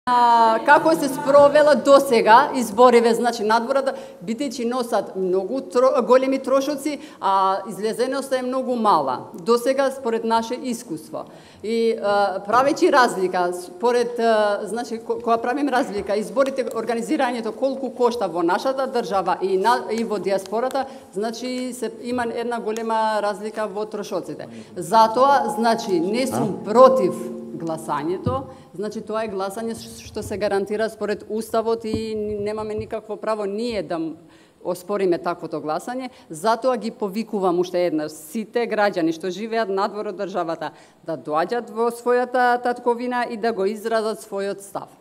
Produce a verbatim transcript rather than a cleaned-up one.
А, како се спровела досега избориве, значи надвората, бидејќи носат многу тро, големи трошоци, а излезеноста е многу мала. Досега според наше искуство. И а, правејќи разлика, според а, значи кога правим разлика, изборите, организирањето колку кошта во нашата држава и на, и во диаспората, значи се има една голема разлика во трошоците. Затоа, значи не сум против гласањето, значи тоа е гласање што се гарантира според Уставот и немаме никакво право ние да оспориме таквото гласање, затоа ги повикувам уште еднаш сите граѓани што живеат надвор од државата да доаѓат во својата татковина и да го изразат својот став.